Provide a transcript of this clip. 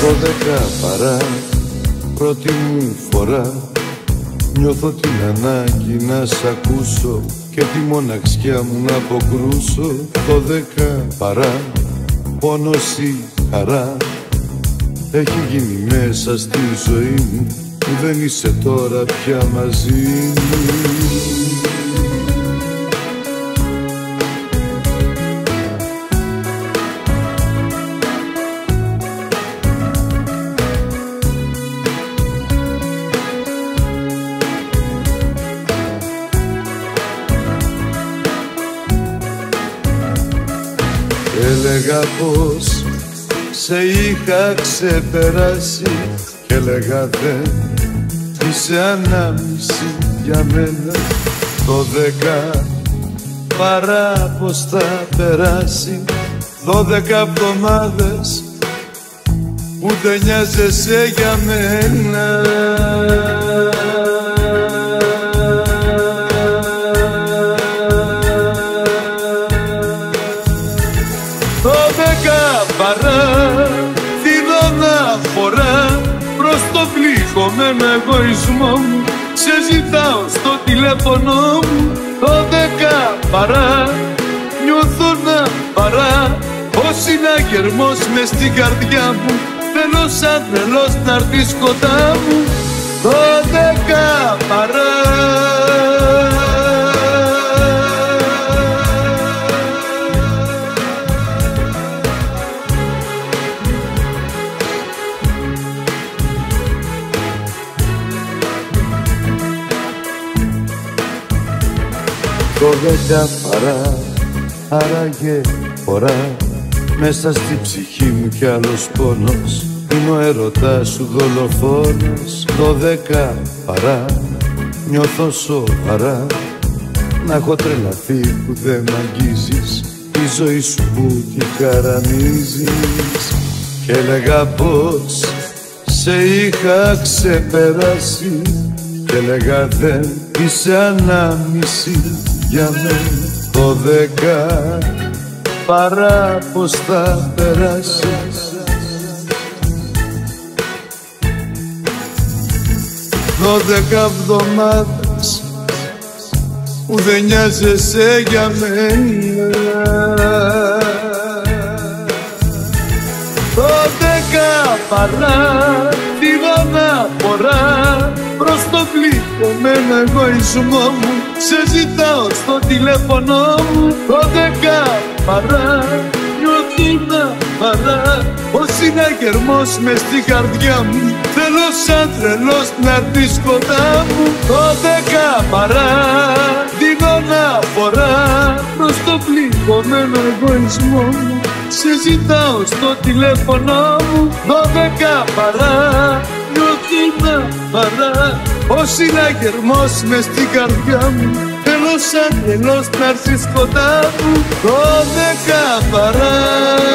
12 παρά, πρώτη μου φορά νιώθω την ανάγκη να σ' ακούσω και τη μοναξιά μου να αποκρούσω. 12 παρά, πόνος ή χαρά έχει γίνει μέσα στη ζωή μου που δεν είσαι τώρα πια μαζί μου. Έλεγα πως σε είχα ξεπεράσει και έλεγα δεν είσαι ανάμιση για μένα. 12 παρά πως θα περάσει 12 εβδομάδες ούτε νοιάζεσαι για μένα. Παρά την αναφορά προς το πληγωμένο εγωισμό μου σε ζητάω στο τηλέφωνο μου. 12 παρά νιώθω να παρά ως συναγερμός μες στην καρδιά μου. Θέλω σαν τρελός να έρθεις κοντά μου. 12 παρά. 12 παρά, άραγε φορά μέσα στη ψυχή μου κι άλλος πόνος. Είναι ο έρωτας σου δολοφόνος. 12 παρά, νιώθω σοβαρά να έχω τρελαθεί που δεν μ' αγγίζεις, τη ζωή σου που τη χαραμίζεις. Και έλεγα πως σε είχα ξεπεράσει και έλεγα δεν είσαι ανάμιση για μένα. 12 παρά πως θα περάσεις 12 εβδομάδες που δεν νοιάζεσαι για μένα. 12 παρά την αναφορά προς το πληγωμένο εγωισμό μου σε ζητάω στο τηλέφωνο μου. 12 παρά νιώθω να παρά ως συναγερμός μες στην καρδιά μου. Θέλω σαν τρελός να έρθεις κοντά μου. 12 παρά δίνω αναφορά προς το πληγωμένο εγωισμό μου σε ζητάω στο τηλέφωνο μου. 12 παρά νιώθω να παρά ως συναγερμός μες στην καρδιά μου. Θέλω σαν τρελός να έρθεις κοντά μου. 12 παρά.